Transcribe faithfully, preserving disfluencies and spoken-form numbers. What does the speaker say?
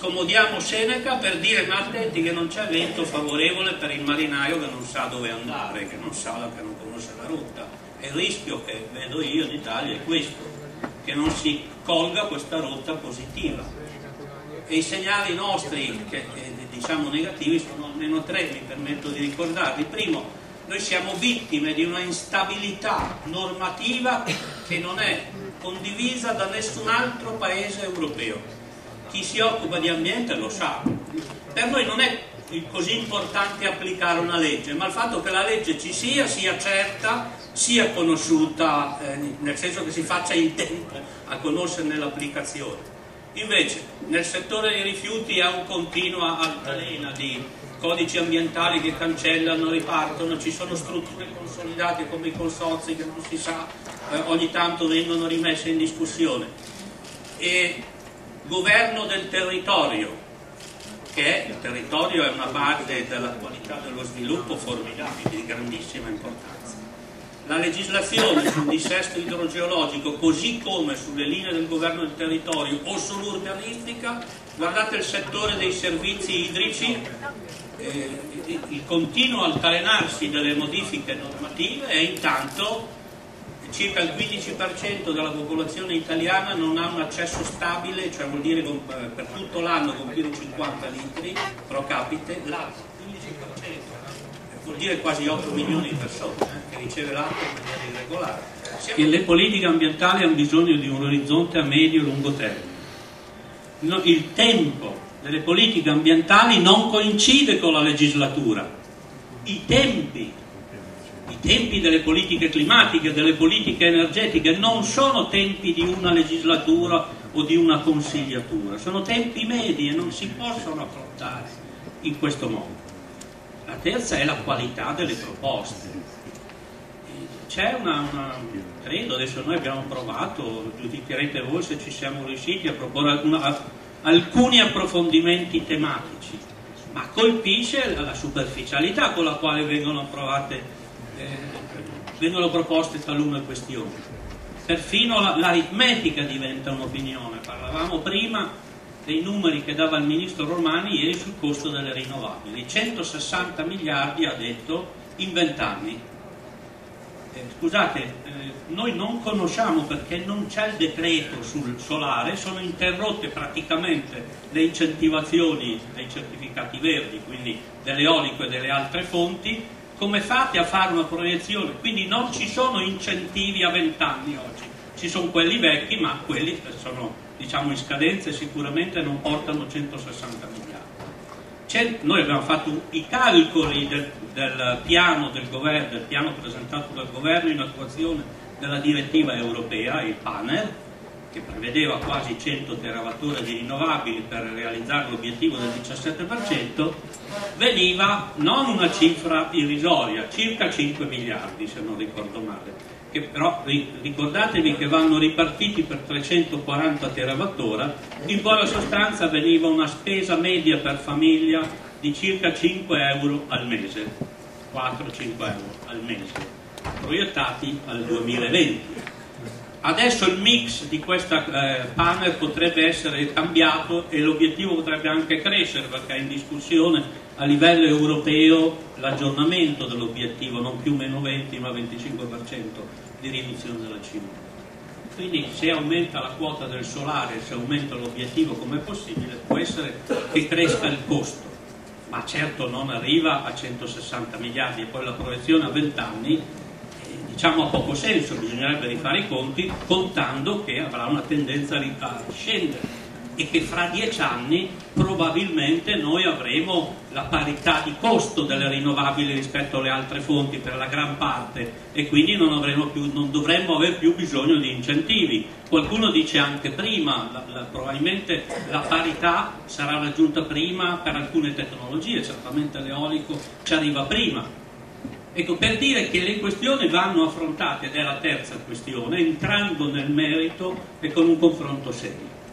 scomodiamo Seneca per dire ma attenti che non c'è vento favorevole per il marinaio che non sa dove andare, che non sa, che non conosce la rotta. E il rischio che vedo io in Italia è questo, che non si colga questa rotta positiva. E i segnali nostri, che, eh, diciamo negativi, sono almeno tre, mi permetto di ricordarli. Primo, noi siamo vittime di una instabilità normativa che non è condivisa da nessun altro paese europeo. Chi si occupa di ambiente lo sa. Per noi non è così importante applicare una legge, ma il fatto che la legge ci sia, sia certa, sia conosciuta, eh, nel senso che si faccia in tempo a conoscerne l'applicazione. Invece nel settore dei rifiuti è un continua altalena di codici ambientali che cancellano, ripartono, ci sono strutture consolidate come i consorzi che non si sa, eh, ogni tanto vengono rimesse in discussione. E governo del territorio, che è, il territorio è una base della qualità dello sviluppo formidabile, di grandissima importanza. La legislazione sul dissesto idrogeologico, così come sulle linee del governo del territorio o sull'urbanistica, guardate il settore dei servizi idrici, eh, il continuo altalenarsi delle modifiche normative, e intanto circa il quindici per cento della popolazione italiana non ha un accesso stabile, cioè vuol dire per tutto l'anno con più di cinquanta litri pro capite l'acqua. quindici per cento vuol dire quasi otto milioni di persone eh, che riceve l'acqua in maniera irregolare. E le politiche ambientali hanno bisogno di un orizzonte a medio e lungo termine. No, il tempo delle politiche ambientali non coincide con la legislatura. I tempi, i tempi delle politiche climatiche, delle politiche energetiche non sono tempi di una legislatura o di una consigliatura, sono tempi medi e non si possono affrontare in questo modo. La terza è la qualità delle proposte. C'è una, una, credo, adesso noi abbiamo provato, giudicherete voi se ci siamo riusciti a proporre una, alcuni approfondimenti tematici, ma colpisce la superficialità con la quale vengono approvate, eh, vengono proposte talune questioni. Perfino l'aritmetica diventa un'opinione. Parlavamo prima dei numeri che dava il ministro Romani ieri sul costo delle rinnovabili, centosessanta miliardi ha detto in vent'anni. Eh, scusate, eh, noi non conosciamo, perché non c'è il decreto sul solare, sono interrotte praticamente le incentivazioni dei certificati verdi, quindi dell'eolico e delle altre fonti. Come fate a fare una proiezione? Quindi non ci sono incentivi a vent'anni oggi, ci sono quelli vecchi, ma quelli sono, diciamo, in scadenza e sicuramente non portano centosessanta miliardi. C'è, noi abbiamo fatto i calcoli del, del piano del governo, del piano presentato dal governo in attuazione della direttiva europea, il PANER, che prevedeva quasi cento terawattora di rinnovabili per realizzare l'obiettivo del diciassette per cento, veniva non una cifra irrisoria, circa cinque miliardi se non ricordo male, che però ricordatevi che vanno ripartiti per trecentoquaranta terawattora, in buona sostanza veniva una spesa media per famiglia di circa cinque euro al mese, quattro cinque euro al mese, proiettati al duemilaventi. Adesso il mix di questa eh, panel potrebbe essere cambiato e l'obiettivo potrebbe anche crescere, perché è in discussione a livello europeo l'aggiornamento dell'obiettivo, non più meno venti ma venticinque per cento di riduzione della C O due. Quindi se aumenta la quota del solare, se aumenta l'obiettivo come è possibile, può essere che cresca il costo, ma certo non arriva a centosessanta miliardi, e poi la proiezione a venti anni diciamo ha poco senso, bisognerebbe rifare i conti contando che avrà una tendenza a scendere e che fra dieci anni probabilmente noi avremo la parità di costo delle rinnovabili rispetto alle altre fonti per la gran parte, e quindi non, avremo più, non dovremmo aver più bisogno di incentivi. Qualcuno dice anche prima, la, la, probabilmente la parità sarà raggiunta prima per alcune tecnologie, certamente l'eolico ci arriva prima. Ecco, per dire che le questioni vanno affrontate, ed è la terza questione, entrando nel merito e con un confronto serio.